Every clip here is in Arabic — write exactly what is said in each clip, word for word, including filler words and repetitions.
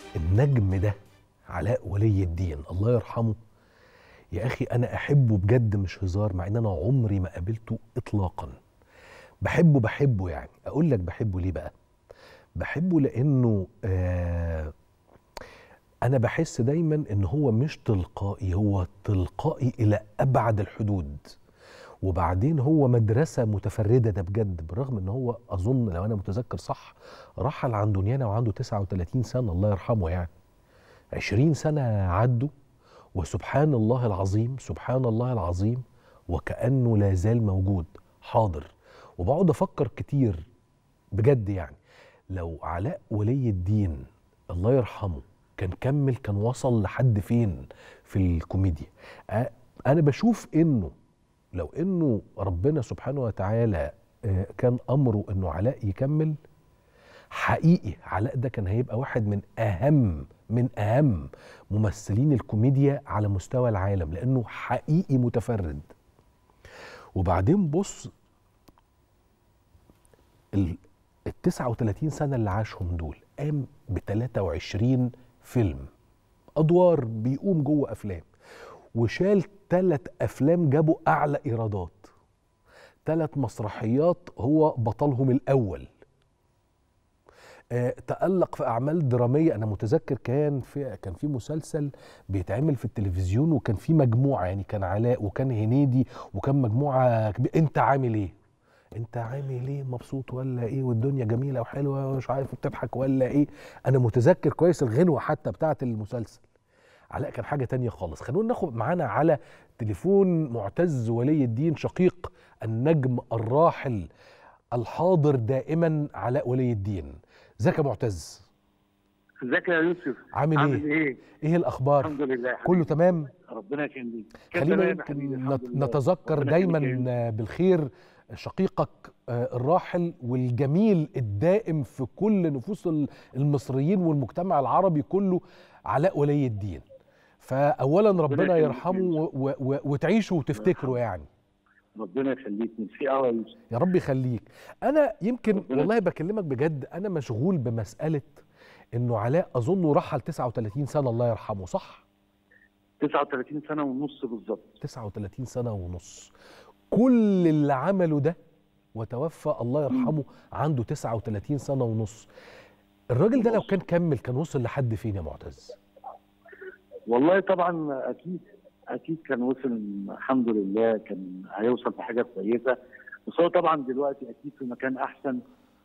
النجم ده علاء ولي الدين الله يرحمه. يا أخي أنا أحبه بجد مش هزار، مع إن أنا عمري ما قابلته إطلاقا. بحبه بحبه يعني أقول لك بحبه ليه بقى؟ بحبه لأنه آه أنا بحس دايما إن هو مش تلقائي، هو تلقائي إلى أبعد الحدود. وبعدين هو مدرسة متفردة ده بجد، بالرغم إن هو أظن لو أنا متذكر صح رحل عن دنيانا وعنده تسعة وثلاثين سنة الله يرحمه. يعني عشرين سنة عدوا، وسبحان الله العظيم سبحان الله العظيم وكأنه لا زال موجود حاضر. وبقعد أفكر كتير بجد، يعني لو علاء ولي الدين الله يرحمه كان كمل كان وصل لحد فين في الكوميديا. أنا بشوف إنه لو إنه ربنا سبحانه وتعالى كان أمره إنه علاء يكمل، حقيقي علاء ده كان هيبقى واحد من أهم من أهم ممثلين الكوميديا على مستوى العالم، لأنه حقيقي متفرد. وبعدين بص ال التسعة وثلاثين سنة اللي عاشهم دول، قام ب ثلاثة وعشرين فيلم أدوار، بيقوم جوه أفلام، وشال ثلاث أفلام جابوا أعلى إيرادات، ثلاث مسرحيات هو بطلهم الأول. آه، تألق في أعمال درامية. أنا متذكر كان في كان في مسلسل بيتعمل في التلفزيون، وكان في مجموعة، يعني كان علاء وكان هنيدي وكان مجموعة كبيرة. أنت عامل إيه؟ أنت عامل إيه؟ مبسوط ولا إيه؟ والدنيا جميلة وحلوة ومش عارف بتضحك ولا إيه؟ أنا متذكر كويس الغنوة حتى بتاعة المسلسل. علاء كان حاجة تانية خالص. خلونا ناخد معانا على تليفون معتز ولي الدين، شقيق النجم الراحل الحاضر دائما علاء ولي الدين. ازيك يا معتز؟ ازيك يا يوسف؟ عامل, عامل ايه؟ ايه؟ ايه الاخبار؟ الحمد لله حبيبي. كله تمام؟ ربنا يخليك. خلينا يمكن نتذكر دايما بالخير شقيقك الراحل والجميل الدائم في كل نفوس المصريين والمجتمع العربي كله، علاء ولي الدين. فاولا ربنا يرحمه وتعيشوا وتفتكروا. يعني ربنا يخليك. ميرسي قوي يا يوسف. يا رب يخليك. انا يمكن والله بكلمك بجد، انا مشغول بمساله انه علاء اظنه رحل تسعة وثلاثين سنه الله يرحمه، صح؟ تسعة وثلاثين سنه ونص بالظبط. تسعة وثلاثين سنه ونص. كل اللي عمله ده وتوفى الله يرحمه عنده تسعة وثلاثين سنه ونص. الراجل ده لو كان كمل كان وصل لحد فين يا معتز؟ والله طبعا اكيد اكيد كان وصل، الحمد لله كان هيوصل لحاجه كويسه، بس هو طبعا دلوقتي اكيد في مكان احسن.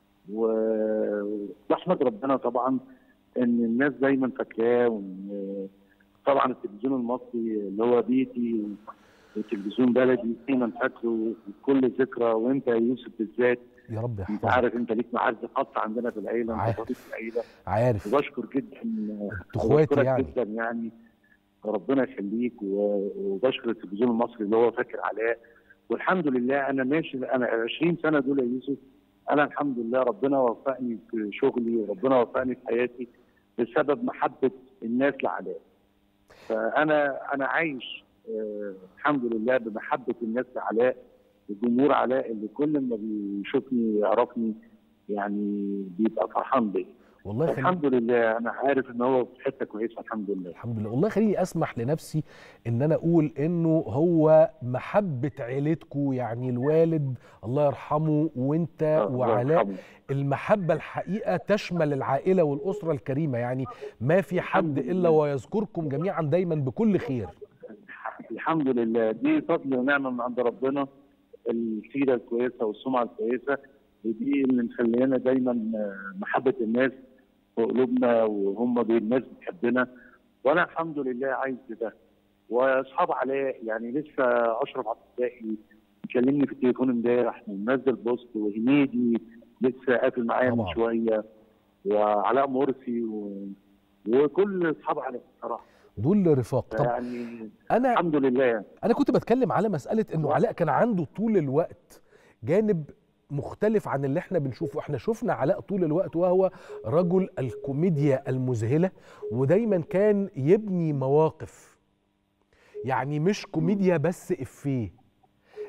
واحمد ربنا طبعا ان الناس دايما فاكراه، وان طبعا التلفزيون المصري اللي هو بيتي وتلفزيون بلدي دايما فاكره كل ذكرى، وانت يا يوسف بالذات يا رب يحفظك. انت عارف انت ليك معز خاصه عندنا في العيله، عارف انت في العيله. عارف. وبشكر جدا اخواتي يعني. جدا يعني ربنا يخليك، وبشكر التلفزيون المصري اللي هو فاكر علاء. والحمد لله انا ماشي، انا عشرين سنه دول يا يوسف، انا الحمد لله ربنا وفقني في شغلي وربنا وفقني في حياتي بسبب محبه الناس لعلاء. فانا انا عايش آه الحمد لله بمحبه الناس لعلاء، وجمهور علاء اللي كل ما بيشوفني يعرفني يعني بيبقى فرحان بيا. والله خلي... الحمد لله انا عارف ان هو في حته كويسه الحمد لله. الحمد لله. والله خليني اسمح لنفسي ان انا اقول انه هو محبه عيلتكم، يعني الوالد الله يرحمه وانت آه وعلاء، المحبه الحقيقه تشمل العائله والاسره الكريمه، يعني ما في حد الا ويذكركم جميعا دايما بكل خير. الحمد لله، دي فضل ونعمه من عند ربنا، السيره الكويسه والسمعه الكويسه، ودي اللي مخلينا دايما محبه الناس في قلوبنا، وهم الناس بتحبنا، وانا الحمد لله عايز ده. واصحاب علاء يعني لسه اشرف عبد الباقي كلمني في التليفون امبارح ومنزل بوست، وهنيدي لسه قافل معايا من شويه، وعلاء مرسي و... وكل اصحاب علاء بصراحه دول رفاق. طب يعني انا الحمد لله. يعني انا كنت بتكلم على مساله انه علاء كان عنده طول الوقت جانب مختلف عن اللي احنا بنشوفه. احنا شفنا علاء طول الوقت وهو رجل الكوميديا المذهله، ودايما كان يبني مواقف، يعني مش كوميديا بس افيه.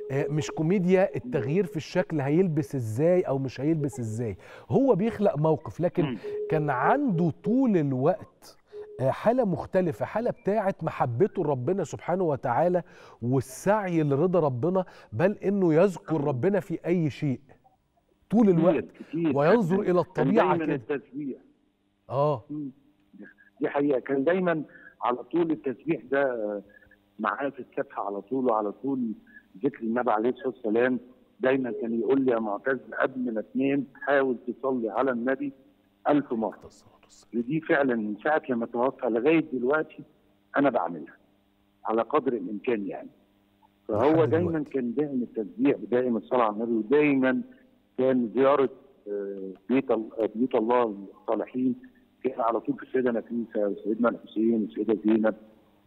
آه، مش كوميديا التغيير في الشكل هيلبس ازاي او مش هيلبس ازاي، هو بيخلق موقف، لكن مم. كان عنده طول الوقت آه، حالة مختلفة، حالة بتاعت محبته لربنا سبحانه وتعالى والسعي لرضا ربنا، بل انه يذكر ربنا في اي شيء طول الوقت كتير كتير وينظر كان الى كان الطبيعة دايما كده. التسبيح. اه مم. دي حقيقه، كان دايما على طول التسبيح ده آه، معاه في السبح على طول، وعلى طول ذكر النبي عليه الصلاه والسلام. دايما كان يقول لي يا معتز قبل ما تنام حاول تصلي على النبي ألف مرة. ودي فعلا من ساعة لما توفى لغاية دلوقتي أنا بعملها على قدر الإمكان يعني. فهو لحد دايما دلوقتي. كان دائم التسبيح ودائم الصلاة على النبي، ودايما كان زيارة آه، بيت ال- آه، بيوت الله الصالحين كان على طول في السيدة نفيسة وسيدنا الحسين وسيدة زينب.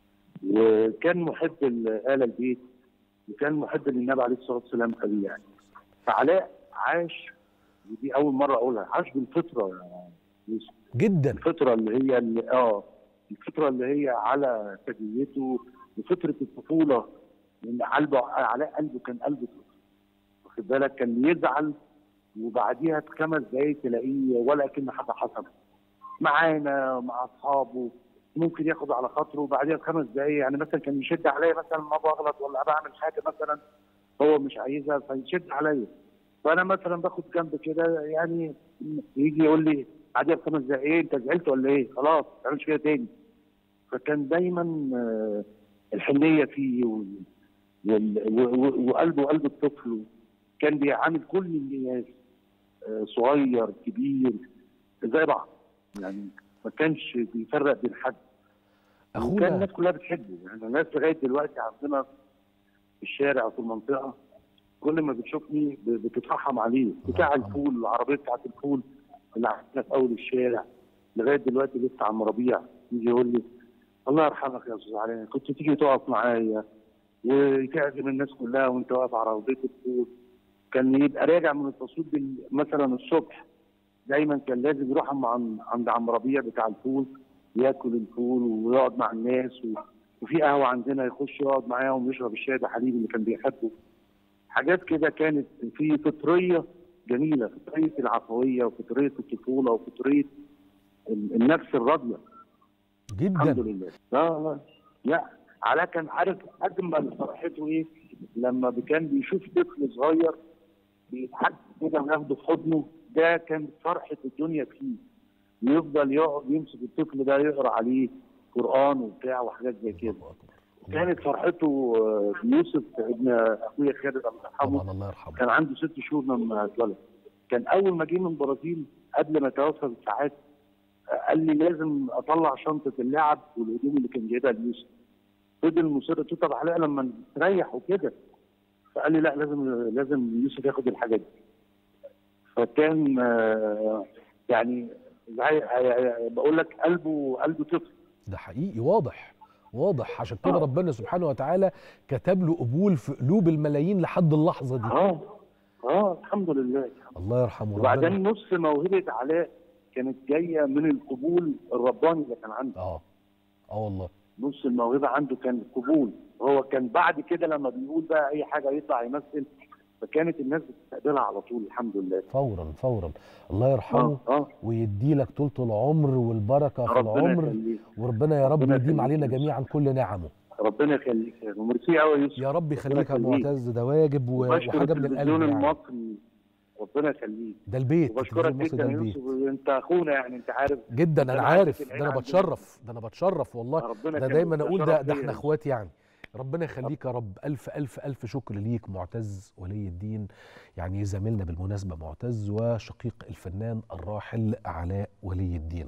وكان محب ل- آل البيت، وكان محب للنبي عليه الصلاة والسلام قوي يعني. فعلاء عاش، ودي أول مرة أقولها، عاش بالفطرة يا يوسف. جدا. الفطره اللي هي اللي اه الفطره اللي هي على سجيته، وفطره الطفوله. لان قلبه علاء قلبه كان قلبه طفل، واخد بالك، كان يزعل وبعديها بخمس دقايق تلاقيه ولا كأن حاجه حصلت معانا مع اصحابه. ممكن ياخد على خاطره وبعديها بخمس دقايق، يعني مثلا كان يشد عليا مثلا ما بغلط ولا بعمل حاجه مثلا هو مش عايزها فيشد عليا، فانا مثلا باخد جنب كده يعني، يجي يقول لي بعديها بخمس دقايق ايه انت زعلت ولا ايه؟ خلاص ما تعملش كده تاني. فكان دايما آه، الحنيه فيه وال- وال- و- و- وقلبه قلب الطفل. كان بيعامل كل الناس آه، صغير كبير زي بعض، يعني ما كانش بيفرق بين حد. وكان اخونا الناس كلها بتحبه، يعني الناس لغايه دلوقتي عندنا في الشارع وفي المنطقه كل ما بتشوفني ب- بتترحم عليه، بتاع يرحمه. الفول، العربيه بتاعت الفول اللي عندنا في اول الشارع لغايه دلوقتي لسه عم ربيع يجي يقول لي الله يرحمك يا استاذ علي، كنت تيجي تقف معايا وتعزم الناس كلها وانت واقف على عربيه الفول. كان يبقى راجع من التصويت بال- مثلا الصبح، دايما كان لازم يروح عم عند عند عم ربيع بتاع الفول ياكل الفول ويقعد مع الناس و... وفي قهوه عندنا يخش يقعد معاهم ويشرب الشاي ده حليب اللي كان بيحبه. حاجات كده كانت في فطريه جميله، فطريه العفويه وفطريه الطفوله وفطريه ال- النفس الراضيه. الحمد جدا. لله. لا لا لا علاء كان عارف اجمل فرحته ايه لما كان بيشوف طفل صغير بيتحدى كده وياخده في حضنه، ده كانت فرحه الدنيا فيه. ويفضل يقعد يمسك الطفل ده يقرا عليه قران وبتاع وحاجات زي كده. الله اكبر. الله كانت أكبر. فرحته آه، يوسف ابن اخويا خالد الله يرحمه، طبعا الله يرحمه. كان عنده ست شهور لما اتولد. كان اول ما جه من البرازيل قبل ما يتوفى بساعات آه، قال لي لازم اطلع شنطه اللعب والهدوم اللي كان جايبها ليوسف. فضل مصر، قلت له طب علاء لما تريح وكده، فقال لي لا لازم لازم يوسف ياخد الحاجات دي. فكان آه، يعني زي بقول لك قلبه قلبه طفل. ده حقيقي، واضح واضح، عشان كده اه ربنا سبحانه وتعالى كتب له قبول في قلوب الملايين لحد اللحظه دي. اه اه الحمد لله. الله يرحمه. ربنا. وبعدين نص موهبه علاء كانت جايه من القبول الرباني اللي كان عنده. اه اه والله. نص الموهبه عنده كان القبول. هو كان بعد كده لما بيقول بقى اي حاجه يطلع يمثل، فكانت الناس بتستقبلها على طول الحمد لله. فورا فورا. الله يرحمه اه اه ويدي لك طولة العمر والبركه في ربنا العمر، يخليك. وربنا يا رب ربنا يديم يخليك علينا يا يوسف. جميعا كل نعمه. ربنا يخليك يا ميرسي قوي يا يوسف. يا رب ربنا يخليك يا أبو يخليك. معتز، ده واجب و- وبشكر وحاجه من التلفزيون القلب يعني. المصري، ربنا يخليك. ده البيت، وبشكرك التلفزيون المصري جدا ده يا البيت. يوسف، انت اخونا يعني انت عارف. جدا انا أنا عارف، عارف ده العين انا عندنا. بتشرف، ده انا بتشرف والله. ربنا ده يخليك. دايما ده اقول شرف ده ده ليا. احنا اخوات يعني. ربنا يخليك يا رب. الف الف الف شكر ليك معتز ولي الدين، يعني زميلنا بالمناسبه معتز وشقيق الفنان الراحل علاء ولي الدين.